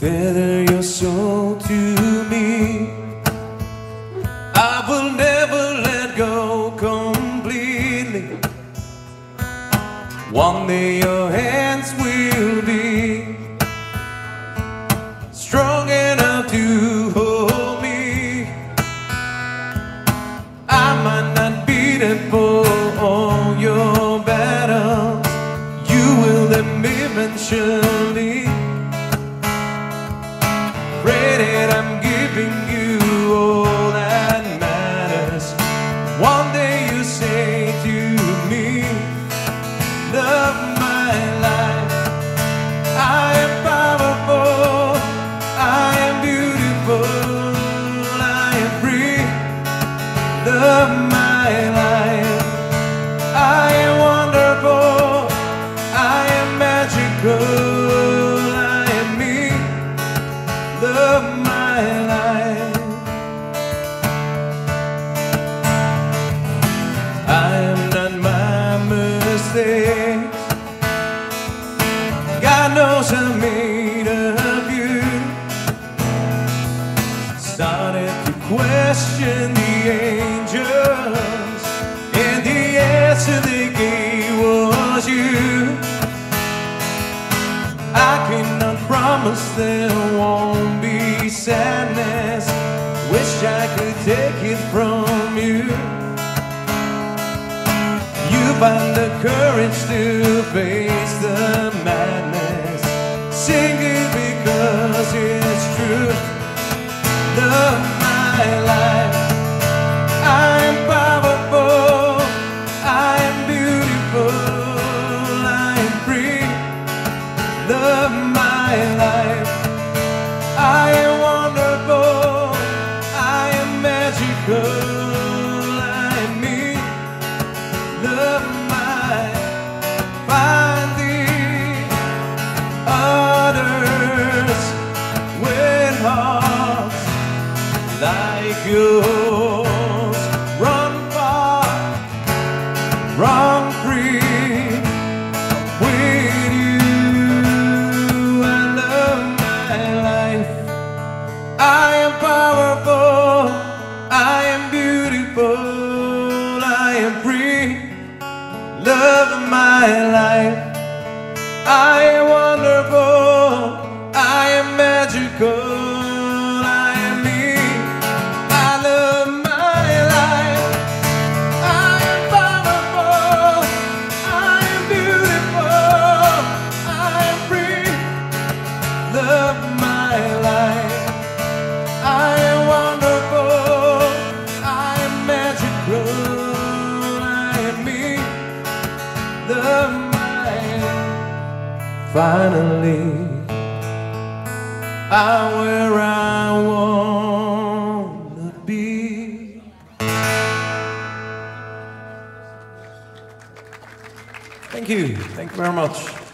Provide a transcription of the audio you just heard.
feather your soul to me. I will never let go completely. One day your hands will be strong enough to hold me. I might not be there for all your battles. You will let me eventually. Pray that I'm giving you all that matters. One day you say to me, love my life. I am powerful, I am beautiful, I am free. Love my life. I am wonderful, I am magical, I am me. Love my life. I am not my mistakes. God knows I'm made of you. Started to question the angels, and the answer they gave was you. I cannot promise there won't be sadness. Wish I could take it from you. You find the courage to face the madness. Sing it because it's true. Love my life. I am powerful, I am beautiful, I am free. Love my life. I am wonderful, I am magical, I am me. Love my. Find the others with hearts like yours. Run far, run free with you. I love my life. I am powerful, I am beautiful, I am free. Love my life. I am wonderful, I am magical, I am me. I love my life. I am powerful, I am beautiful, I am free. Love my life. I am wonderful, I am magical, I am me. Love my. Finally, I'm where I wanna be. Thank you very much.